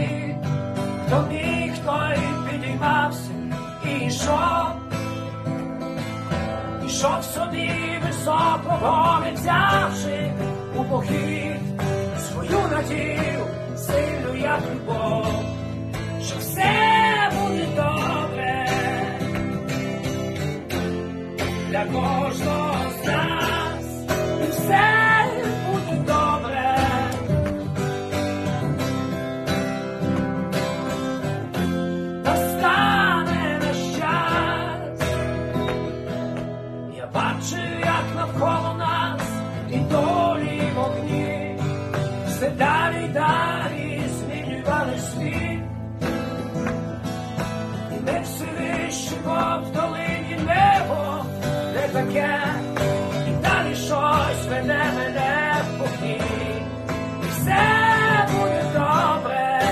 завжди, хто міг, той підіймався і йшов. Ішов собі високого, не взявши у похід свою надію, сильну як любов, що все буде добре для кожного з нас, і все буде добре. Настане наш час. Я бачу, як навколо нас і долі вогні все далі й далі змінювали світ. І не всевище, бо в долині небо не таке, і далі щось веде мене в похід. І все буде добре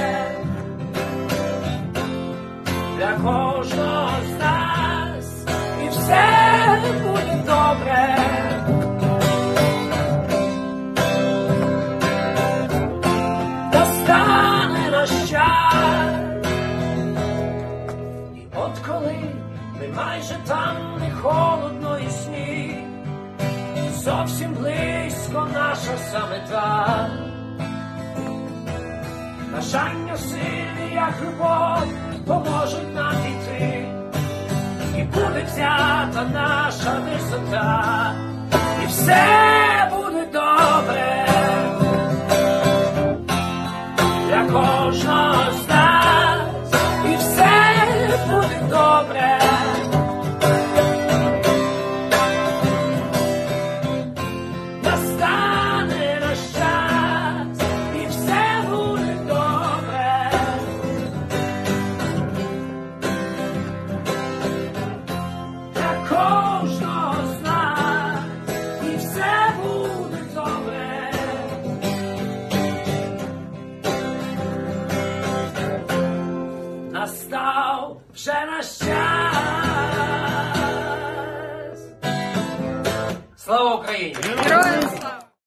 для кожного з нас, і все буде добре. Настане наш час. І от коли ми майже там, не холодно і сніг, зовсім близько наша самета, бажання сильні, як любов, поможуть нам дійти, і буде взята наша висота, і все буде добре для кожного з нас, і все буде добре. Настане наш час, і все буде добре. Для кожного з нас, і все буде добре. Настав вже наш час. Слава Україні! Героям